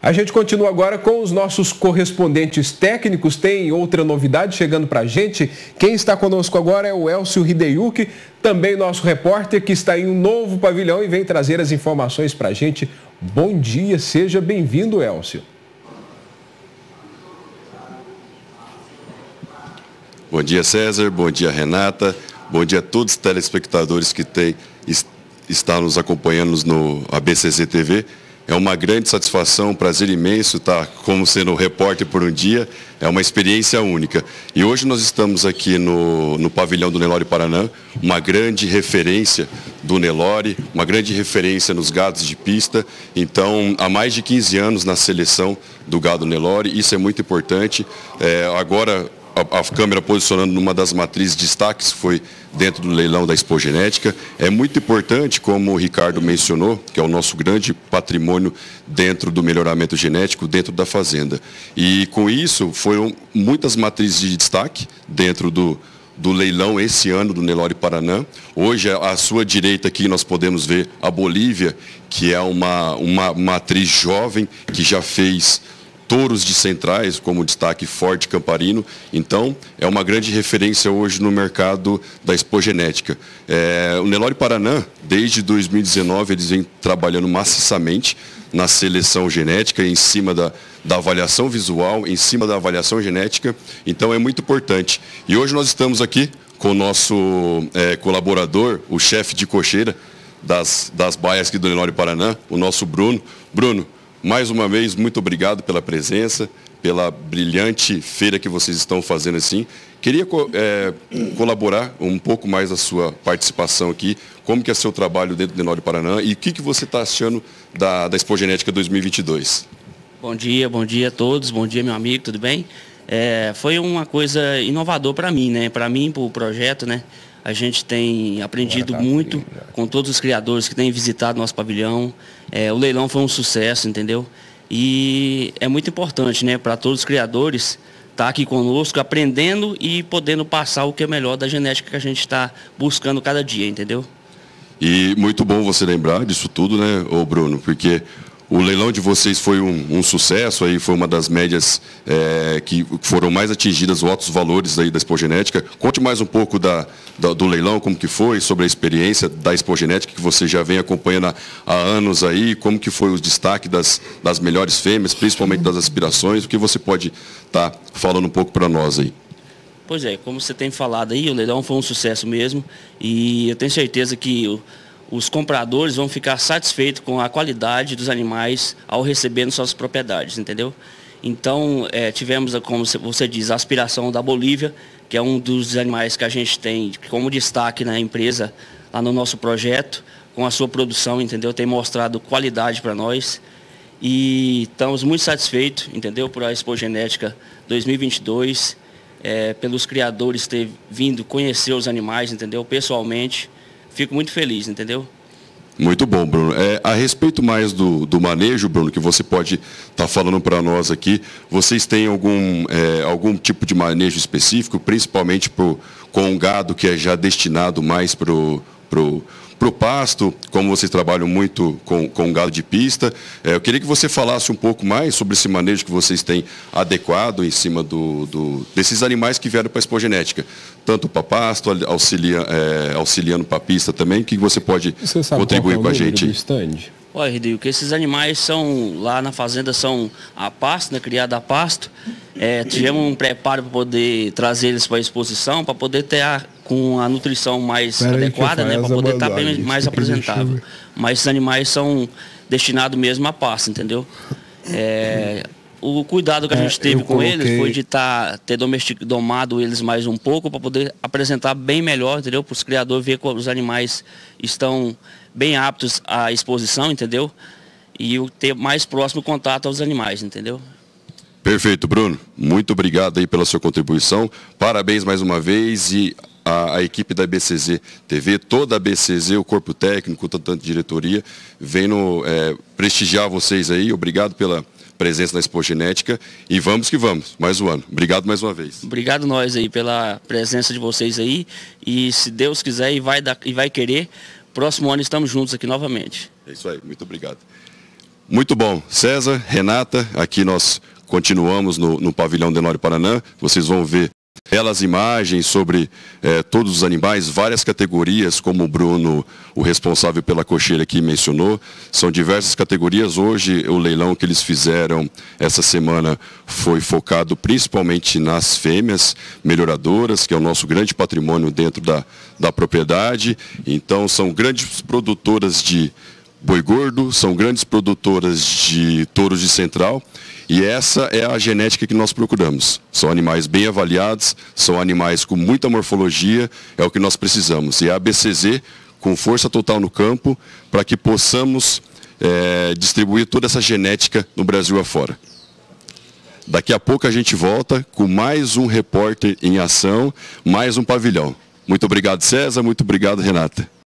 A gente continua agora com os nossos correspondentes técnicos. Tem outra novidade chegando para a gente. Quem está conosco agora é o Elcio Hideyuki, também nosso repórter que está em um novo pavilhão e vem trazer as informações para a gente. Bom dia, seja bem-vindo, Elcio. Bom dia, César. Bom dia, Renata. Bom dia a todos os telespectadores que estão nos acompanhando no ABCZ TV. É uma grande satisfação, um prazer imenso estar como sendo repórter por um dia. É uma experiência única. E hoje nós estamos aqui no pavilhão do Nelore Paraná, uma grande referência do Nelore, uma grande referência nos gados de pista. Então, há mais de 15 anos na seleção do gado Nelore, isso é muito importante. Agora, a câmera posicionando numa das matrizes de destaques, foi dentro do leilão da Expogenética. É muito importante, como o Ricardo mencionou, que é o nosso grande patrimônio dentro do melhoramento genético, dentro da fazenda. E com isso, foram muitas matrizes de destaque dentro do leilão esse ano do Nelore Paraná. Hoje, à sua direita aqui, nós podemos ver a Bolívia, que é uma matriz jovem, que já fez touros de centrais, como destaque Forte Camparino. Então, é uma grande referência hoje no mercado da expogenética. O Nelore Paraná, desde 2019, eles vêm trabalhando maciçamente na seleção genética, em cima da avaliação visual, em cima da avaliação genética. Então, é muito importante. E hoje nós estamos aqui com o nosso colaborador, o chefe de cocheira das baias aqui do Nelore Paraná, o nosso Bruno. Bruno, mais uma vez, muito obrigado pela presença, pela brilhante feira que vocês estão fazendo assim. Queria colaborar um pouco mais a sua participação aqui, como que é seu trabalho dentro do Nelore Paraná e o que você está achando da Expogenética 2022. Bom dia a todos, bom dia meu amigo, tudo bem? Foi uma coisa inovadora para mim, né? Para mim, para o projeto, né? A gente tem aprendido muito com todos os criadores que têm visitado nosso pavilhão. O leilão foi um sucesso, entendeu? E é muito importante, né, para todos os criadores estar aqui conosco, aprendendo e podendo passar o que é melhor da genética que a gente está buscando cada dia, entendeu? E muito bom você lembrar disso tudo, né, ô Bruno, porque o leilão de vocês foi um sucesso, aí foi uma das médias que foram mais atingidas, os altos valores aí da expogenética. Conte mais um pouco do leilão, como que foi, sobre a experiência da expogenética que você já vem acompanhando há anos aí, como que foi o destaque das melhores fêmeas, principalmente das aspirações, o que você pode estar falando um pouco para nós aí? Pois é, como você tem falado aí, o leilão foi um sucesso mesmo, e eu tenho certeza que os compradores vão ficar satisfeitos com a qualidade dos animais ao receber nas suas propriedades, entendeu? Então, tivemos, como você diz, a aspiração da Bolívia, que é um dos animais que a gente tem como destaque na empresa, lá no nosso projeto, com a sua produção, entendeu? Tem mostrado qualidade para nós e estamos muito satisfeitos, entendeu? Por a Expogenética 2022, pelos criadores ter vindo conhecer os animais, entendeu? Pessoalmente. Fico muito feliz, entendeu? Muito bom, Bruno. A respeito mais do manejo, Bruno, que você pode estar falando para nós aqui, vocês têm algum tipo de manejo específico, principalmente com um gado que é já destinado mais para o pasto, como vocês trabalham muito com gado de pista. Eu queria que você falasse um pouco mais sobre esse manejo que vocês têm adequado em cima desses animais que vieram para a expogenética, tanto para pasto, auxiliando para a pista também. O que você pode contribuir com a gente? Olha, Ridil, que esses animais são, lá na fazenda, são a pasto, né, criados a pasto. Tivemos um preparo para poder trazer eles para a exposição, para poder ter com a nutrição mais adequada, né, para poder estar bem mais apresentável. Mas esses animais são destinados mesmo a pasto, entendeu? O cuidado que a gente teve com eles foi de ter domado eles mais um pouco para poder apresentar bem melhor, entendeu? Para os criadores ver que os animais estão bem aptos à exposição, entendeu? E ter mais próximo contato aos animais, entendeu? Perfeito, Bruno. Muito obrigado aí pela sua contribuição. Parabéns mais uma vez e a equipe da ABCZ TV, toda a ABCZ, o corpo técnico, tanto a diretoria, vem prestigiar vocês aí. Obrigado pela presença na Expogenética e vamos que vamos, mais um ano. Obrigado mais uma vez. Obrigado nós aí pela presença de vocês aí e se Deus quiser e vai querer, próximo ano estamos juntos aqui novamente. É isso aí, muito obrigado. Muito bom. César, Renata, aqui nós continuamos no pavilhão Denório Paraná. Vocês vão ver belas imagens sobre todos os animais, várias categorias, como o Bruno, o responsável pela cocheira aqui, mencionou. São diversas categorias. Hoje, o leilão que eles fizeram essa semana foi focado principalmente nas fêmeas melhoradoras, que é o nosso grande patrimônio dentro da propriedade. Então, são grandes produtoras de boi gordo, são grandes produtoras de touros de central. E essa é a genética que nós procuramos. São animais bem avaliados, são animais com muita morfologia, é o que nós precisamos. E a ABCZ com força total no campo para que possamos distribuir toda essa genética no Brasil afora. Daqui a pouco a gente volta com mais um repórter em ação, mais um pavilhão. Muito obrigado, César, muito obrigado, Renata.